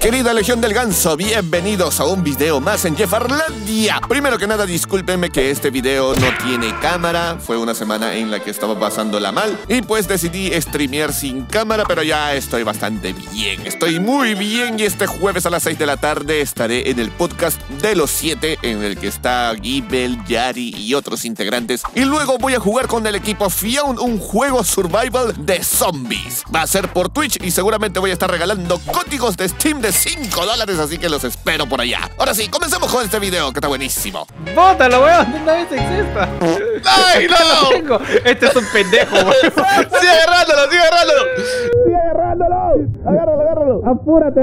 Querida Legión del Ganso, bienvenidos a un video más en Jeffarlandia. Primero que nada, discúlpenme que este video no tiene cámara. Fue una semana en la que estaba pasándola mal y pues decidí streamear sin cámara, pero ya estoy bastante bien. Estoy muy bien y este jueves a las 6 de la tarde estaré en el podcast de los 7 en el que está Gibel, Yari y otros integrantes. Y luego voy a jugar con el equipo Fion un juego survival de zombies. Va a ser por Twitch y seguramente voy a estar regalando códigos de Steam de $5, así que los espero por allá. Ahora sí, comencemos con este video, que está buenísimo. ¡Bótalo, weón! ¿Dónde vez exista? ¡Ay, no! Tengo. Este es un pendejo, weón. ¡Sigue agarrándolo, sigue agarrándolo! ¡Sigue agarrándolo! ¡Agárralo, agárralo! ¡Apúrate!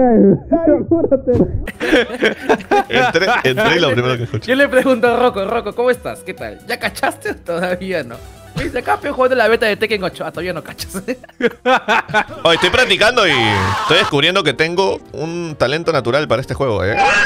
¡Apúrate! Entré y lo primero que escuché. Yo le pregunto a Rocco, ¿cómo estás? ¿Qué tal? ¿Ya cachaste o todavía no? Me dice, acá peor jugando la beta de Tekken 8. Ah, todavía no cachas. Hoy estoy practicando y estoy descubriendo que tengo un talento natural para este juego,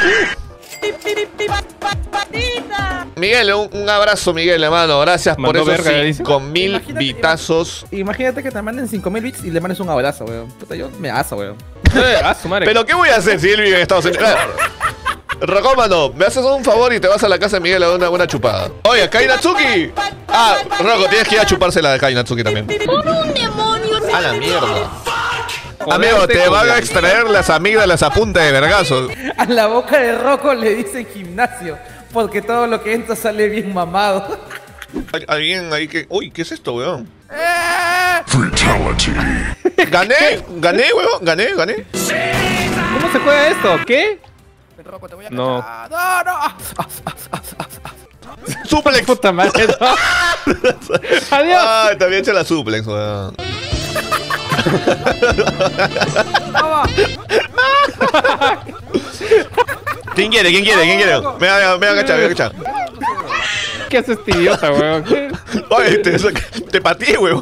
Miguel, un abrazo, Miguel, hermano. Gracias por esos 5000 bitazos. Imagínate que te manden 5000 bits y le mandes un abrazo, weón. Puta, yo me aso, weón. Pero ¿qué voy a hacer si él vive en Estados Unidos? Rocco, me haces un favor y te vas a la casa de Miguel a dar una buena chupada. Oye, Kai Natsuki. Ah, Rocco, tienes que ir a chupársela de Kai Natsuki también. A la mierda. Amigo, te van a extraer las amígdalas a punta de vergazos. A la boca de Rocco le dicen gimnasio, porque todo lo que entra sale bien mamado. Alguien ahí que... Uy, ¿qué es esto, weón? Fatality. Gané, weón, gané. ¿Cómo se juega esto? ¿Qué? Rocco, te voy a no. No. Suplex. Puta madre, no. Adiós. Ay, te había hecho la suplex, weón. ¿Quién quiere? Me voy a agachar. ¿Qué haces este idiota, weón? Oye, te pateé, weón.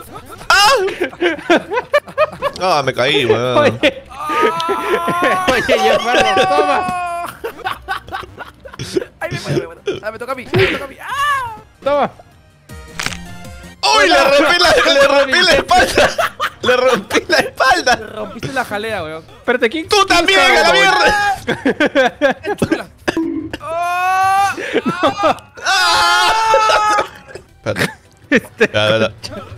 Ah, me caí, weón. Oye, ya Farro, toma. Ay, me toca a mí. Toma. ¡Uy! Le rompí la espalda. Le rompí la espalda. Le rompiste la jalea, weón. Espérate, ¿quién? ¡Tú también, a la mierda! Espérate. Ya.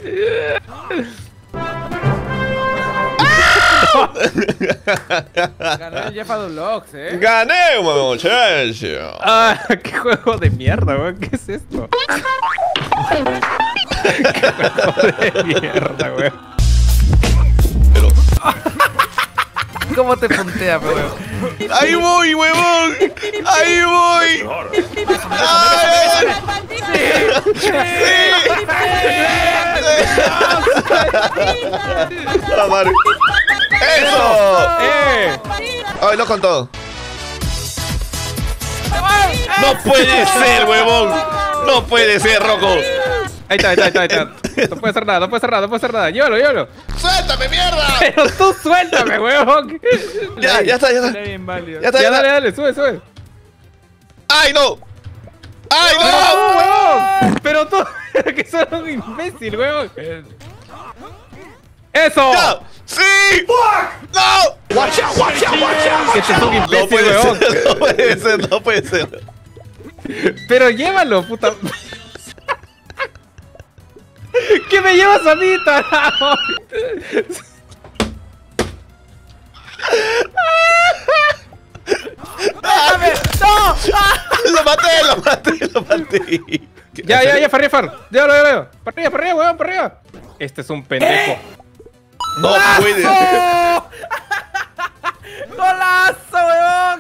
Gané el Jeff Adulox, ¡Gané, muchacho! Ah, qué juego de mierda, weón. ¿Qué es esto? Qué juego de mierda, weón. Pero... ¿Cómo te puntea, weón? ¡Ahí voy, huevón! ¡Ahí voy! ¡La madre! ¡Eso! ¡Ay, lo contó! ¡No puede ser, huevón! ¡No puede ser, Rocco! Ahí está. No puede ser nada. Llévalo. ¡Suéltame, mierda! Pero tú suéltame, huevón. Ya está. Ya, dale, sube. ¡Ay, no! ¡Ay, no! ¡No, huevón! Pero tú, que sos un imbécil, huevón. ¡Eso! ¡Ya! ¡Sí! ¡No! Watch out. Que sos un imbécil, huevón. No puede ser. Pero llévalo, puta. ¿Qué me llevas a mí, tarao? ¡Déjame! ¡No! Lo maté. Ya, Far. Llévalo. Para arriba, weón, para arriba. Este es un pendejo. No puede. ¡Golazo, weón!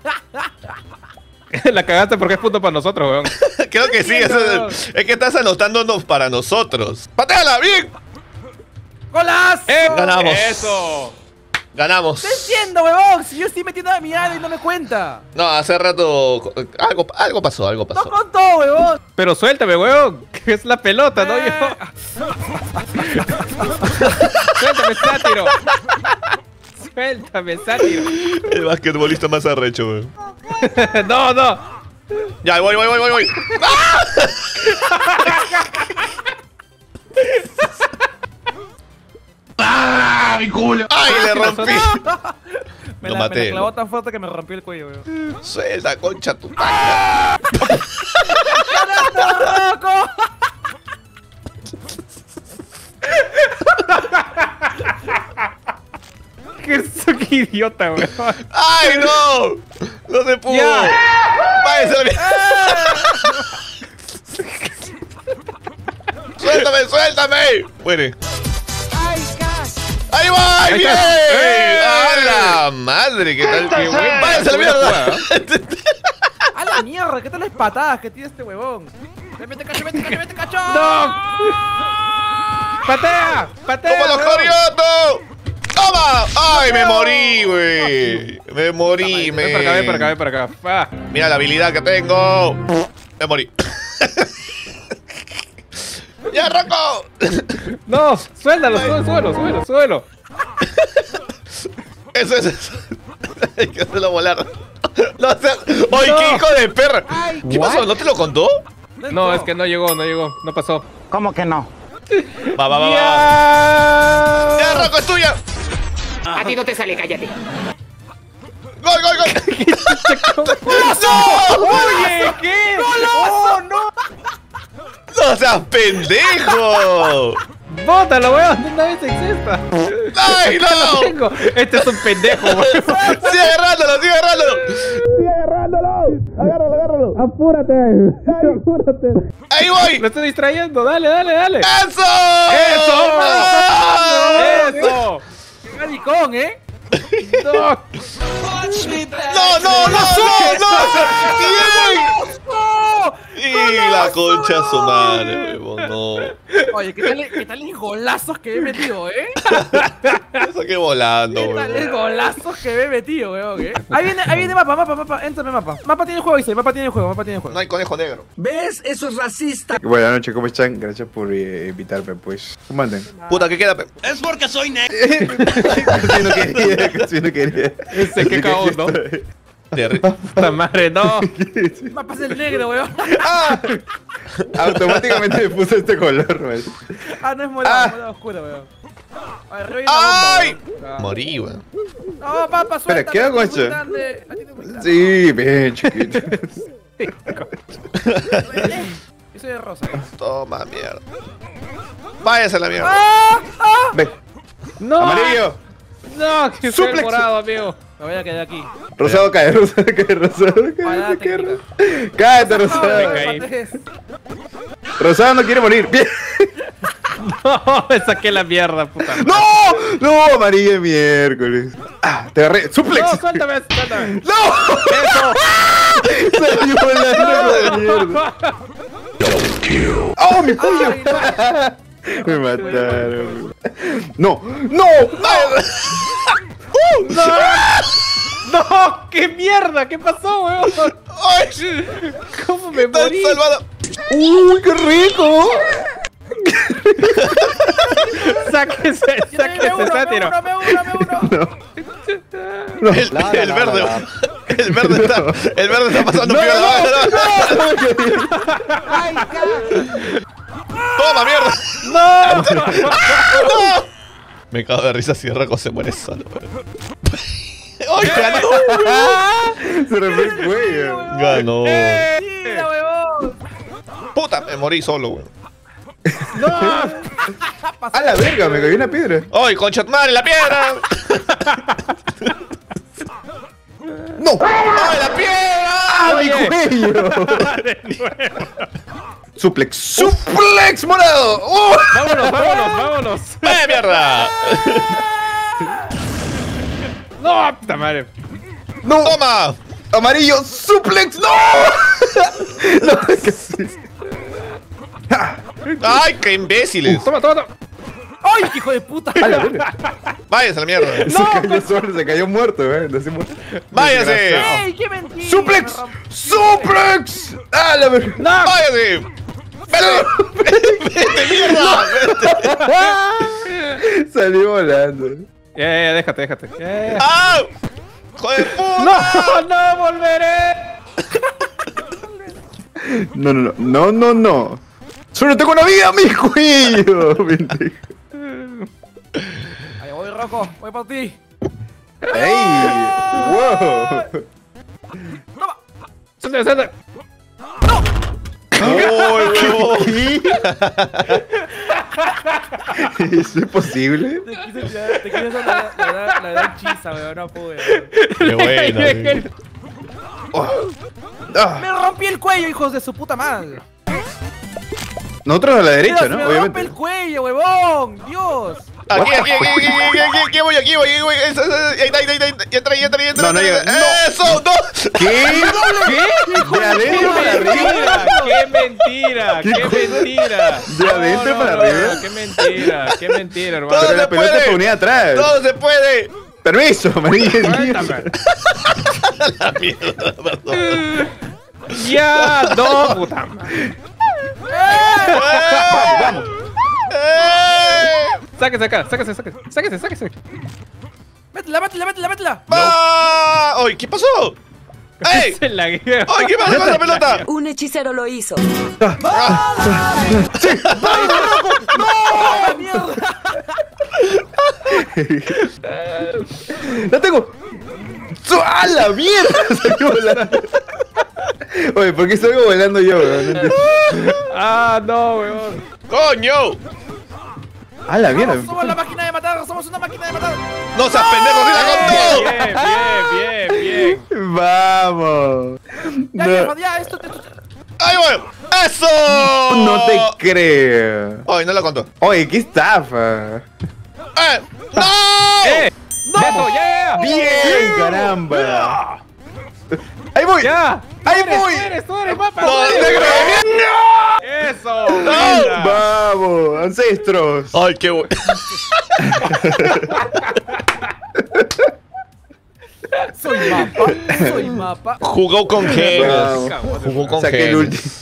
La cagaste porque es punto para nosotros, weón. Creo que sí, es que estás anotándonos para nosotros. ¡Pateala, bien! ¡Golazo! Ganamos. ¡Eso! Ganamos. ¡Te entiendo, weón! Si yo estoy metiendo a mi ala y no me cuenta. No, hace rato algo pasó. No contó, weón. Pero suéltame, weón. Que es la pelota, ¿no? Suéltame, sátiro. Suéltame, sátiro. El basquetbolista más arrecho, weón. No. Ya, voy. ¡Ah, mi culo! ¡Ay, le rompí! Me Lo la maté. clavó tan fuerte que me rompió el cuello, weón. Suelta, concha tu máquina. ¡Loco! Qué idiota, weón. ¡Ay, no! ¡No se pudo! Ya. ¡Váyase a la mierda! ¡Suéltame, suéltame! Muere. ¡Ahí va! ¡Bien! ¡A la madre! ¿Qué tal? ¡Qué buen! ¡Váyase a la mierda! ¡A la mierda! ¿Qué tal las patadas que tiene este huevón? ¡Mete cacho, mete cacho, mete cacho! ¡No! ¡Patea! ¡Patea! ¡Como los weón! coriotos! ¡Toma! ¡Ay, me morí, güey! Me morí, Ven para acá, ven para acá, ven para acá. Ah. Mira la habilidad que tengo. Me morí. ¡Ya, Rocco! No, suéltalo, suelo, suelo. Eso es. Hay que hacerlo volar. No, o sea, ¡ay, qué hijo de perra! ¿Qué pasó? ¿No te lo contó? No, es que no llegó, no pasó. ¿Cómo que no? Va, va, va, va. ¡Ya! ¡Ya, Rocco, es tuya! A ti no te sale, cállate. ¡Gol, gol, gol! ¡Oye, qué! ¡Oh, no! ¡No seas pendejo! ¡Bótalo, weón! ¡De una vez exista! ¡Ay, no! Tengo. Este es un pendejo, weón. ¡Sigue agarrándolo, sigue agarrándolo! ¡Sigue agarrándolo! ¡Agárralo, agárralo! ¡Apúrate! ¡Apúrate! ¡Ahí voy! ¡Me estoy distrayendo! ¡Dale, dale, dale! ¡Eso! ¡Eso! ¡Ah! ¡Eso! ¡Qué maricón, eh! ¡No! ¡No, no, no, no, no! ¡Bien! ¡Y la concha a su madre, huevón! ¡No! Oye, ¿qué tal los golazos que he metido, eh? Me saqué volando, ¿Qué tal los huevón. golazos que he metido, weón, eh? Ahí viene mapa, éntrame mapa. Mapa tiene juego, dice, mapa tiene juego. No hay conejo negro. Buenas noches, ¿cómo están? Gracias por invitarme, pues. ¿Cómo andan? Puta, ¿qué queda? Casi no quería. Ese, qué cabrón, ¿no? ¡Puta madre, no! Mapa es el negro, weón. Automáticamente me puse este color, man. Ah, no es morado oscuro, weón. Arriba hay una ¡Ay! bomba, weón. Morí, weón. No, papá, suelta. ¿qué hago, a ti te macho? gustan de- a ti te gustan. Sí, bien, chiquito. Yo soy de rosa, eh. Toma, mierda. Váyase a la mierda. Ve, ¡No! amarillo. ¡No! ¡Que soy Suplex. morado, amigo! Me voy a quedar aquí. Rosado cae, rosado cae, rosado cae. Parada Cae, técnica. cállate, No, rosado. me caí. pates. Rosado no quiere morir. Bien. ¡No! Me saqué la mierda, puta. ¡No! ¡No! Amarillo de miércoles. Ah, te agarré. ¡Suplex! ¡No, suéltame, suéltame! ¡No! ¡Eso! Salió volando con mierda. ¡Oh, mi pollo! Ay, no. Me mataron. ¡No! ¡No! ¡No! ¡Qué mierda! ¿Qué pasó, weón? ¡Ay! ¿Cómo me ¡Están morí? salvando! ¡Uy, qué rico! ¡Sáquese, sáquese, sátiro! Me uno. El verde. El verde está pasando piola. ¡Toma, mierda! ¡No! Me cago de risa si Rocco se muere solo. ¡Ay, ganó! Se rompió el cuello. Ganó. Mira, huevón. Puta, me morí solo, weón. A la verga, me cayó una piedra. ¡Ay, concha tu madre, la piedra! ¡No! ¡Ay, la piedra! ¡Ah, mi cuello! ¡Suplex! ¡Suplex morado! ¡Oh! ¡Vámonos, vámonos, vámonos! ¡Ay, mierda! ¡No! ¡Puta madre! ¡No! ¡Toma! ¡Amarillo! ¡Suplex! ¡No! ¡No! Casi. ¡Ay, qué imbéciles! ¡Toma, toma, toma! ¡Ay, qué hijo de puta! ¡A la verga! ¡Váyase a la mierda! Se cayó solo, se cayó muerto, ¡Váyase! ¡Ey, qué mentira! ¡Suplex! ¡Suplex! ¡A la verga! ¡Váyase! ¡Vete! ¡Vete, mierda! Salió volando. Ya, déjate. ¡Ah! ¡Joder, puta! ¡No, no volveré! No. ¡Solo tengo una vida, mi cuello! Pendejo. Ahí voy, Rocco. Voy por ti. ¡Ey! ¡Wow! Suéltame, suéltame. ¡Uy, huevón! ¿Eso es posible? Te quise hacer la edad chisa, weón, no pude. ¡Qué buena! Me rompí el cuello, hijos de su puta madre. Nosotros a la derecha, ¿no? Me rompe Obviamente. el cuello, huevón. Dios. Aquí voy. Entra. No, no llega. ¡Eso! ¡No! ¿Qué? ¿De adentro para arriba? ¡Qué mentira! ¡Qué mentira! ¿De adentro para arriba? ¡Qué mentira, hermano! Todo Pero la se pelota puede. se ponía atrás. ¡Todo se puede! Permiso, María. Suéltame. La mierda, perdón. ¡Ya! ¡No, puta madre! ¡Vamos! Sáquese acá, sáquese. Métela. ¡Va! ¡Ay! ¿Qué pasó? ¡Ey! Se la guía. ¡Ay! ¿Qué pasó con la pelota? Un hechicero lo hizo. ¡No, mierda! ¡La tengo! ¡A la mierda! Salí volando. Oye, ¿por qué salgo volando yo, weón? No entiendo. Ah, no, weón. ¡Coño! ¡A la mierda! Somos la máquina de matar, somos una máquina de matar. ¡No seas pendejo! ¡Mira con todo! Bien. ¡Vamos! Ya, No, viejo, ya, esto. ¡Ahí voy! ¡Eso! no te creo. ¡Ay, no la contó! Oye, qué estafa. ¡No! ¡Eso, ya! ¡Bien, caramba! ¡Ahí voy! ¡Ya! ¡Ahí voy! Tú eres, papá! ¡No, negro! ¡Eso! ¡Vamos! ¡Ancestros! ¡Ay, qué bueno! Soy mapa. Jugó con genes. Vamos. Jugó con Saqué el genes. último.